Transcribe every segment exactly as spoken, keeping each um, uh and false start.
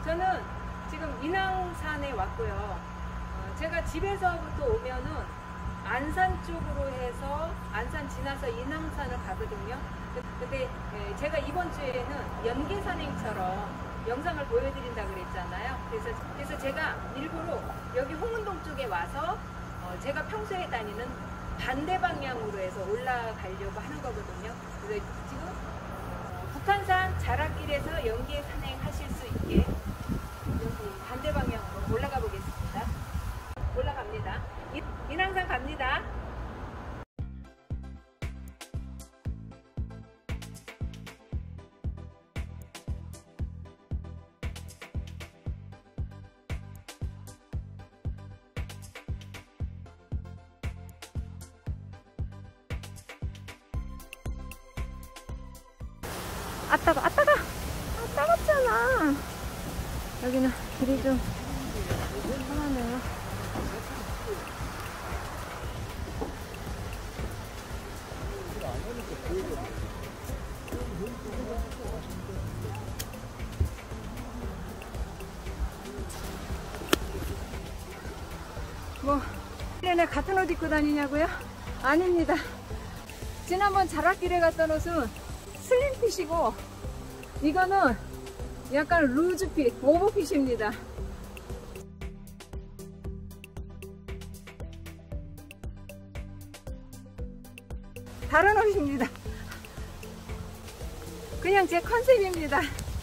저는 지금 인왕산에 왔고요. 어, 제가 집에서부터 오면은 안산 쪽으로 해서 안산 지나서 인왕산을 가거든요. 근데 예, 제가 이번 주에는 연계산행처럼 영상을 보여드린다 그랬잖아요. 그래서, 그래서 제가 일부러 여기 홍은동 쪽에 와서 어, 제가 평소에 다니는 반대 방향으로 해서 올라가려고 하는 거거든요. 그래서 지금 어, 북한산 자락길에서 연계 산행 하실 수 있게 여기 반대 방향으로 올라가 보겠습니다. 올라갑니다. 인왕산 갑니다. 아따가 아따가 아 따갑잖아. 여기는 길이 좀 편하네요. 뭐 내내 같은 옷 입고 다니냐고요? 아닙니다. 지난번 자락길에 갔던 옷은 슬림핏이고 이거는 약간 루즈핏, 오버핏입니다. 다른 옷입니다. 그냥 제 컨셉입니다.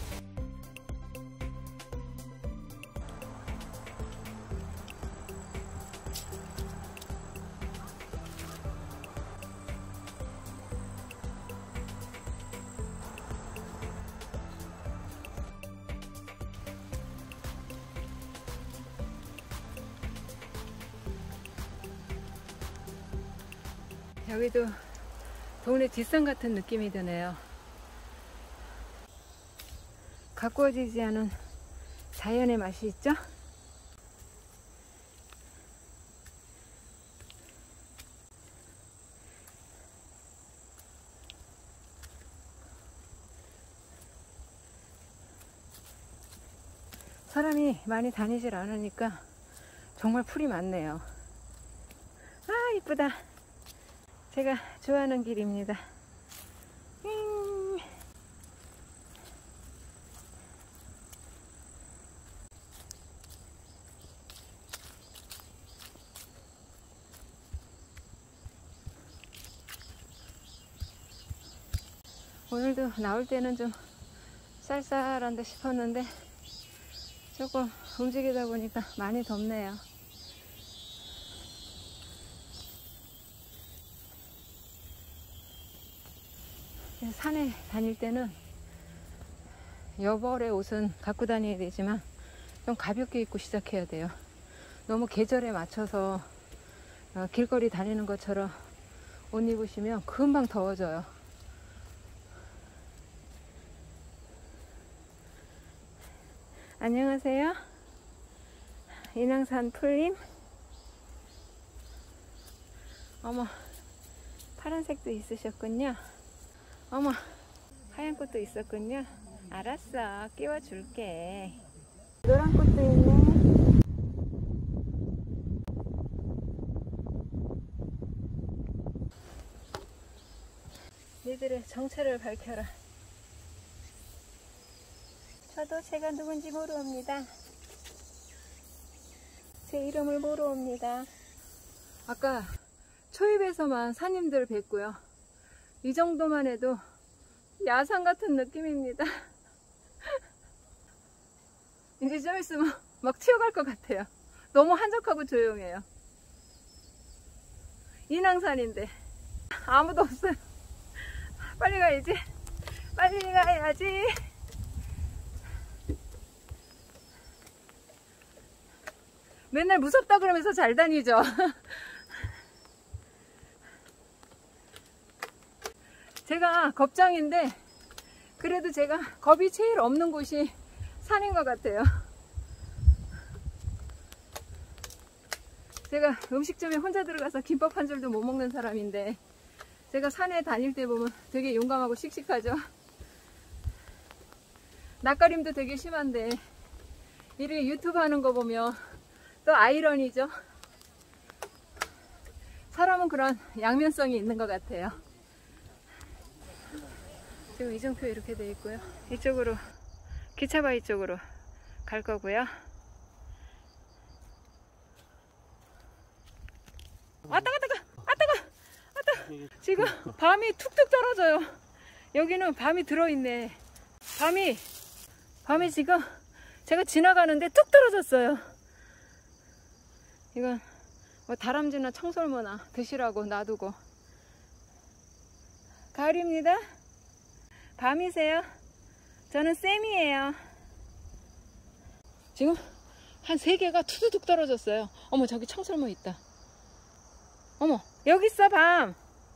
여기도 동네 뒷산 같은 느낌이 드네요. 가꾸어지지 않은 자연의 맛이 있죠? 사람이 많이 다니질 않으니까 정말 풀이 많네요. 아 이쁘다. 제가 좋아하는 길입니다. 음. 오늘도 나올 때는 좀 쌀쌀한 듯 싶었는데 조금 움직이다 보니까 많이 덥네요. 산에 다닐 때는 여벌의 옷은 갖고 다녀야 되지만 좀 가볍게 입고 시작해야 돼요. 너무 계절에 맞춰서 길거리 다니는 것처럼 옷 입으시면 금방 더워져요. 안녕하세요. 인왕산 풀림. 어머, 파란색도 있으셨군요. 어머, 하얀 꽃도 있었군요. 알았어, 끼워줄게. 노란 꽃도 있네. 니들의 정체를 밝혀라. 저도 제가 누군지 모르옵니다. 제 이름을 모르옵니다. 아까 초입에서만 산님들 뵀고요. 이 정도만 해도 야산 같은 느낌입니다. 이제 좀 있으면 막 튀어갈 것 같아요. 너무 한적하고 조용해요. 인왕산인데 아무도 없어요. 빨리 가야지. 빨리 가야지. 맨날 무섭다 그러면서 잘 다니죠. 제가 겁장인데 그래도 제가 겁이 제일 없는 곳이 산인 것 같아요. 제가 음식점에 혼자 들어가서 김밥 한 줄도 못 먹는 사람인데 제가 산에 다닐 때 보면 되게 용감하고 씩씩하죠. 낯가림도 되게 심한데 이렇게 유튜브 하는 거 보면 또 아이러니죠. 사람은 그런 양면성이 있는 것 같아요. 지금 이정표 이렇게 돼 있고요. 이쪽으로 기차바위 쪽으로 갈 거고요. 왔다 갔다 가! 왔다 가! 왔다! 지금 밤이 툭툭 떨어져요. 여기는 밤이 들어있네. 밤이 밤이 지금 제가 지나가는데 툭 떨어졌어요. 이건 뭐 다람쥐나 청설모나 드시라고 놔두고. 가을입니다. 밤이세요? 저는 쌤이에요. 지금 한 세 개가 투두둑 떨어졌어요. 어머, 저기 청설모 있다. 어머, 여기 있어, 밤.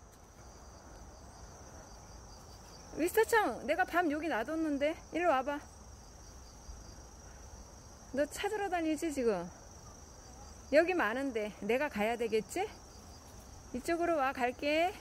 위스터청, 내가 밤 여기 놔뒀는데. 일로 와봐. 너 찾으러 다니지 지금? 여기 많은데 내가 가야 되겠지? 이쪽으로 와, 갈게.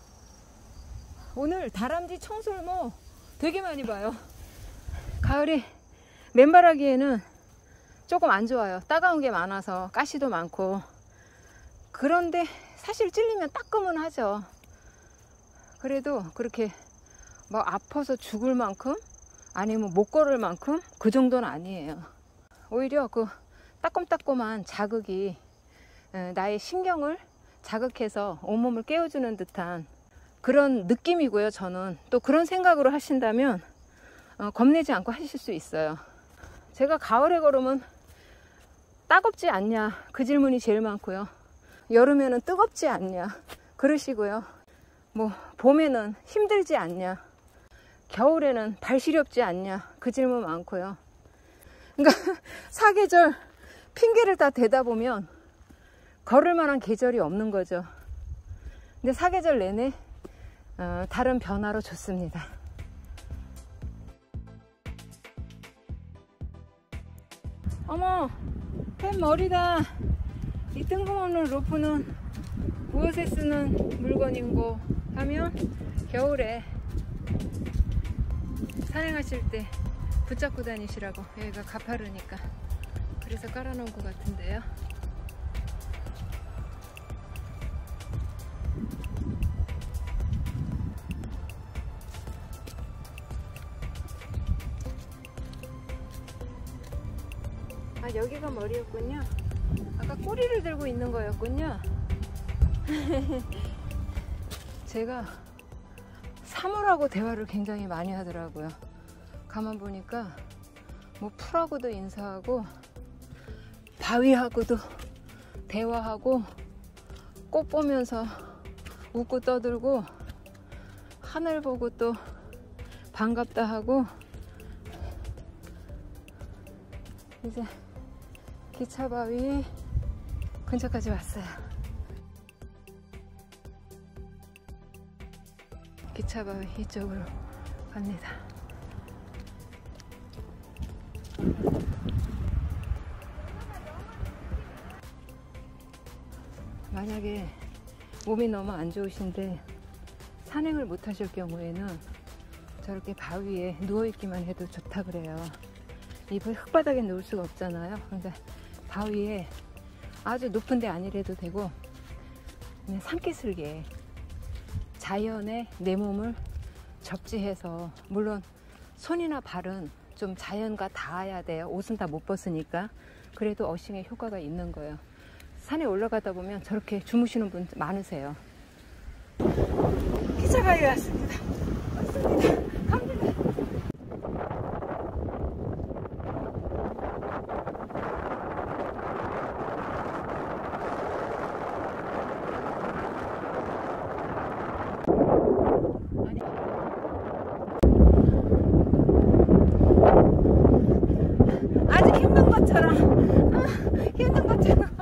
오늘 다람쥐, 청설모 되게 많이 봐요. 가을이 맨발하기에는 조금 안 좋아요. 따가운 게 많아서 가시도 많고. 그런데 사실 찔리면 따끔은 그래도 그렇게 뭐 아파서 죽을 만큼 아니면 못 걸을 만큼 그 정도는 아니에요. 오히려 그 따끔따끔한 자극이 나의 신경을 자극해서 온몸을 깨워주는 듯한 그런 느낌이고요. 저는 또 그런 생각으로 하신다면 어, 겁내지 않고 하실 수 있어요. 제가 가을에 걸으면 따갑지 않냐, 그 질문이 제일 많고요. 여름에는 뜨겁지 않냐 그러시고요. 뭐 봄에는 힘들지 않냐, 겨울에는 발 시렵지 않냐, 그 질문 많고요. 그러니까 사계절 핑계를 다 대다 보면 걸을 만한 계절이 없는 거죠. 근데 사계절 내내 어, 다른 변화로 좋습니다. 어머, 펜 머리다. 이 뜬금없는 로프는 무엇에 쓰는 물건인고 하면 겨울에 산행하실 때 붙잡고 다니시라고. 여기가 가파르니까 그래서 깔아놓은 것 같은데요. 아, 여기가 머리였군요. 아까 꼬리를 들고 있는 거였군요. 제가 사물하고 대화를 굉장히 많이 하더라고요. 가만 보니까 뭐 풀하고도 인사하고 바위하고도 대화하고 꽃 보면서 웃고 떠들고 하늘 보고 또 반갑다 하고. 이제 기차바위 근처까지 왔어요. 기차바위 이쪽으로 갑니다. 만약에 몸이 너무 안 좋으신데 산행을 못 하실 경우에는 저렇게 바위에 누워있기만 해도 좋다 그래요. 이 흙바닥에 누울 수가 없잖아요. 그러니까 바위에 아주 높은 데 아니래도 되고 그냥 산기슭에 자연의 내 몸을 접지해서, 물론 손이나 발은 좀 자연과 닿아야 돼요. 옷은 다 못 벗으니까. 그래도 어싱에 효과가 있는 거예요. 산에 올라가다 보면 저렇게 주무시는 분 많으세요. 기차바위 왔습니다. 왔습니다. 갑니다. 아직 힘든 것처럼, 아, 힘든 것처럼.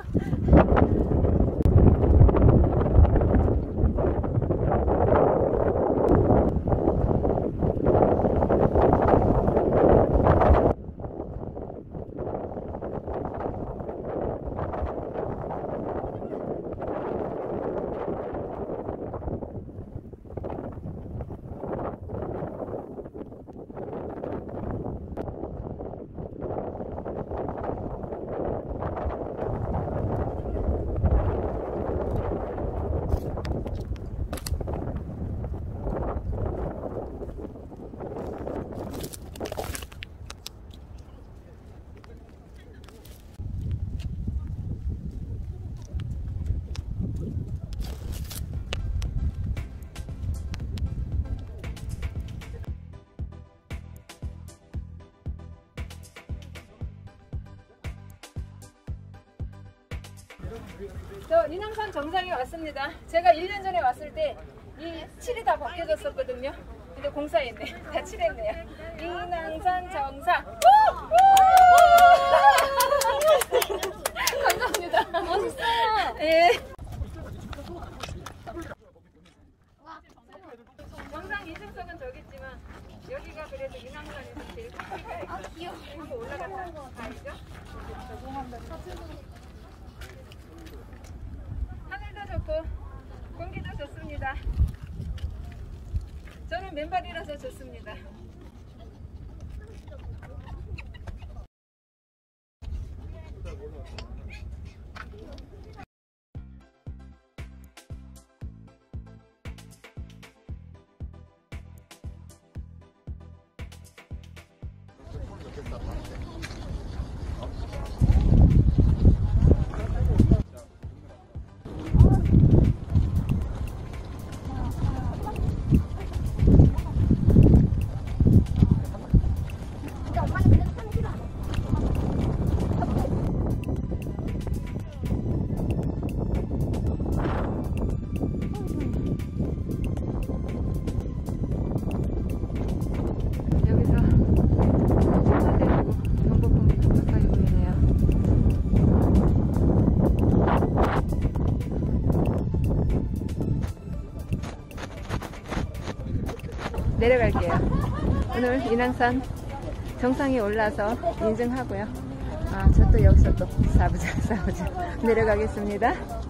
저 인왕산 정상에 왔습니다. 제가 일 년 전에 왔을 때 이 칠이 다 벗겨졌었거든요. 근데 공사했네. 다 칠했네요. 인왕산 정상. 감사합니다. 멋있어요. 예. 정상 이중석은 저겠지만 여기가 그래도 인왕산에서 제일 크기가 있고 한번 올라갔다 가야죠. 하늘도 좋고 공기도 좋습니다. 저는 맨발이라서 좋습니다. 내려갈게요. 오늘 인왕산 정상에 올라서 인증하고요. 아, 저 또 여기서 또 사부자 사부자 내려가겠습니다.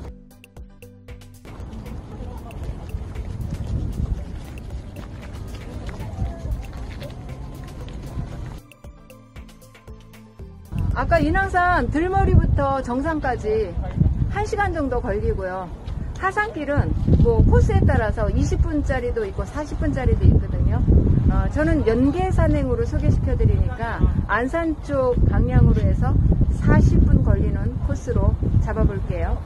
아까 인왕산 들머리부터 정상까지 한 시간 정도 걸리고요. 하산길은 뭐 코스에 따라서 이십 분짜리도 있고 사십 분짜리도 있거든요. 어, 저는 연계산행으로 소개시켜 드리니까 안산 쪽 방향으로 해서 사십 분 걸리는 코스로 잡아볼게요.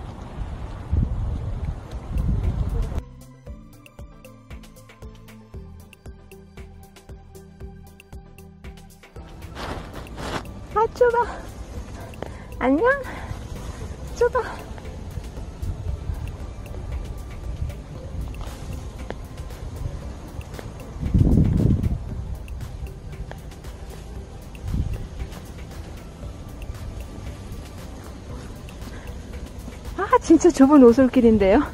아, 좁아. 안녕. 좁아. 아, 진짜 좁은 오솔길인데요.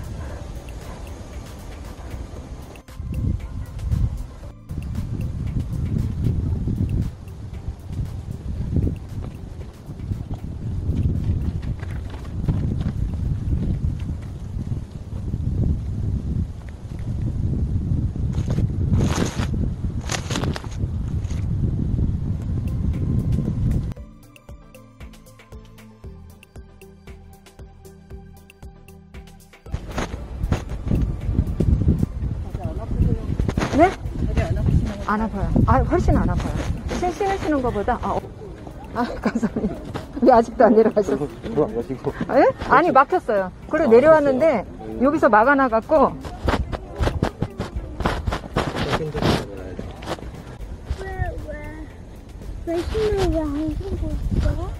네? 안 아파요. 아, 훨씬 안 아파요. 신 신으시는 것보다. 아, 어. 아, 감사합니다. 왜 아직도 안 내려가셨어요? 예? 아니, 막혔어요. 그래 내려왔는데 여기서 막아놔갖고. 왜, 왜, 왜 신을 왜 안 신고 있어?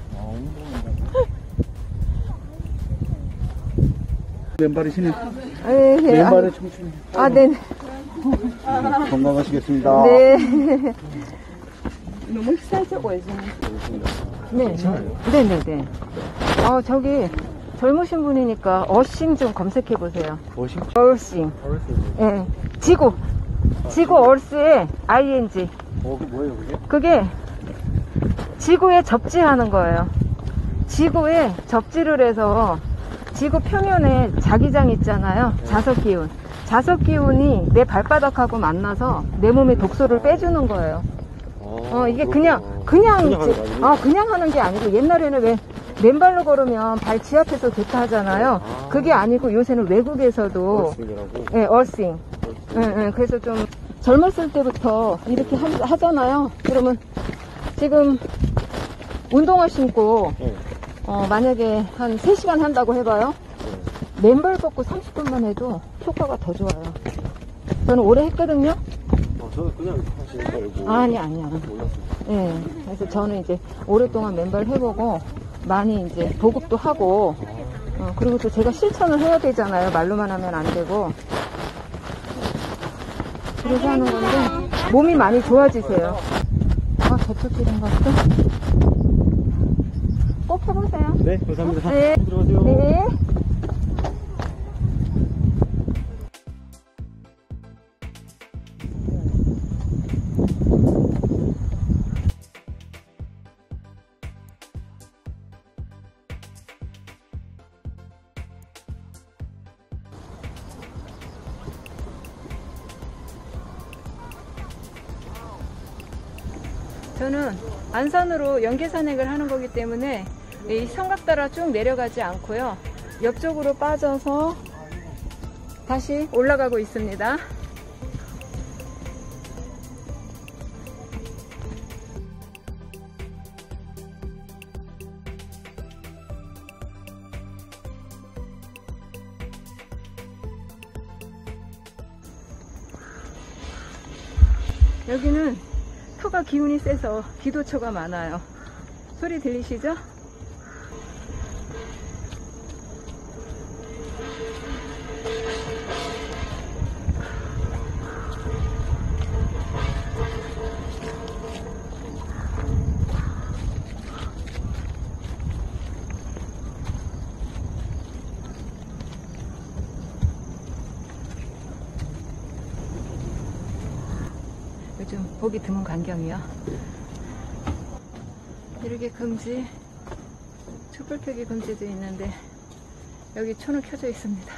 맨발이 신은 예, 예. 맨발에 청춘. 아, 네. 건강하시겠습니다. 네. 너무 식사하죠, 네. 네네네. 어, 저기 젊으신 분이니까 어싱 좀 검색해 보세요. 어싱? 얼싱. 예. 네. 지구. 지구 얼스에 아이엔지. 어, 그게 뭐예요, 그게? 그게 지구에 접지하는 거예요. 지구에 접지를 해서 지구 표면에 자기장 있잖아요. 자석 기운. 자석 기운이 내 발바닥하고 만나서 내 몸에 독소를 빼주는 거예요. 어, 이게 그냥, 그냥, 그냥 하는 거 아니에요? 아, 그냥 하는 게 아니고 옛날에는 왜 맨발로 걸으면 발 지압해서 좋다 하잖아요. 아. 그게 아니고 요새는 외국에서도 어싱이라고? 예, 얼싱. 예, 예, 그래서 좀 젊었을 때부터 이렇게 하, 하잖아요. 그러면 지금 운동화 신고 네. 어, 만약에 한 세 시간 한다고 해봐요. 맨발 걷고 삼십 분만 해도 효과가 더 좋아요. 저는 오래 했거든요. 어, 저는 그냥 하시는 거 알고. 아니, 아니야. 몰랐어요. 예. 그래서 저는 이제 오랫동안 맨발 해보고 많이 이제 보급도 하고, 어, 그리고 또 제가 실천을 해야 되잖아요. 말로만 하면 안 되고. 그래서 하는 건데, 몸이 많이 좋아지세요. 아, 저쪽 길인가 보다. 꼭 해보세요. 네, 감사합니다. 네. 들어가세요. 네. 저는 안산으로 연계 산행을 하는 거기 때문에 이 성곽 따라 쭉 내려가지 않고요. 옆쪽으로 빠져서 다시 올라가고 있습니다. 여기는 토가 기운이 세서 기도초가 많아요. 소리 들리시죠? 요즘 보기 드문 광경이요. 이렇게 금지, 촛불 켜기 금지도 있는데 여기 초는 켜져 있습니다.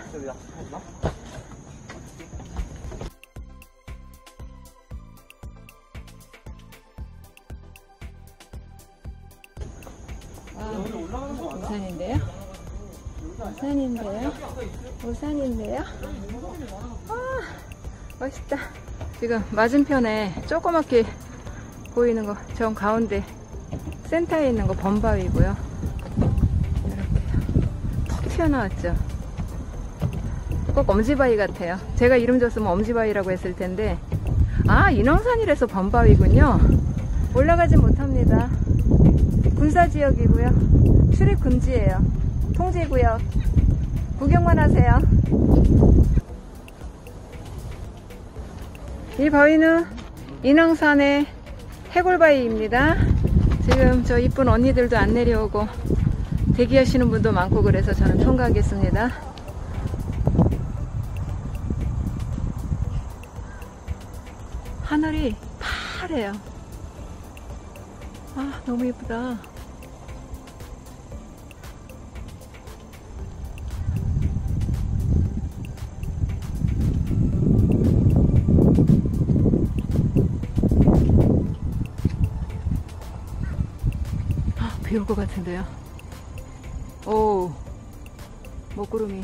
아, 우산인데요? 우산인데요? 우산인데요? 아, 멋있다. 지금 맞은편에 조그맣게 보이는 거, 저 가운데 센터에 있는 거 범바위고요. 이렇게요. 턱 튀어나왔죠. 꼭 엄지바위 같아요. 제가 이름 줬으면 엄지바위라고 했을 텐데, 아, 인왕산이라서 범바위군요. 올라가지 못합니다. 군사지역이고요. 출입 금지예요. 통제구역. 구경만 하세요. 이 바위는 인왕산의 해골바위입니다. 지금 저 이쁜 언니들도 안 내려오고 대기하시는 분도 많고 그래서 저는 통과하겠습니다. 하늘이 파래요. 아, 너무 예쁘다. 비 올 것 같은데요. 오, 먹구름이.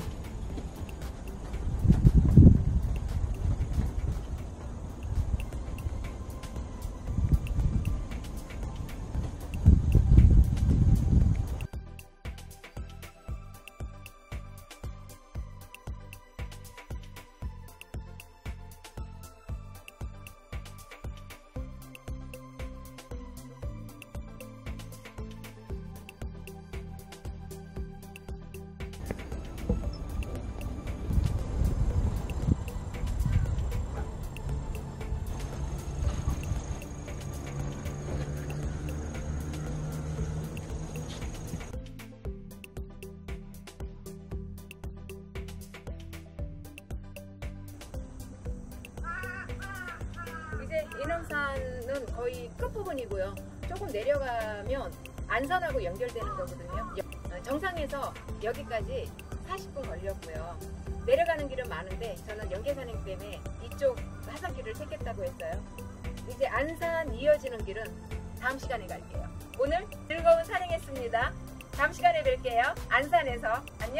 이제 인왕산은 거의 끝부분이고요. 조금 내려가면 안산하고 연결되는 거거든요. 정상에서 여기까지 사십 분 걸렸고요. 내려가는 길은 많은데 저는 연계산행 때문에 이쪽 하산길을 택했다고 했어요. 이제 안산 이어지는 길은 다음 시간에 갈게요. 오늘 즐거운 산행했습니다. 다음 시간에 뵐게요. 안산에서. 안녕!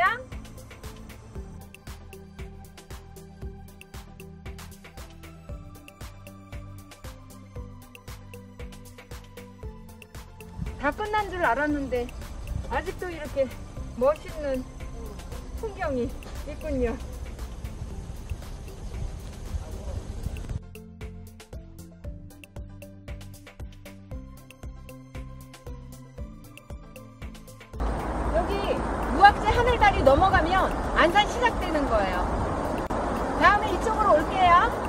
다 끝난 줄 알았는데 아직도 이렇게 멋있는 풍경이 있군요. 달이 넘어가면 안산 시작되는 거예요. 다음에 이쪽으로 올게요.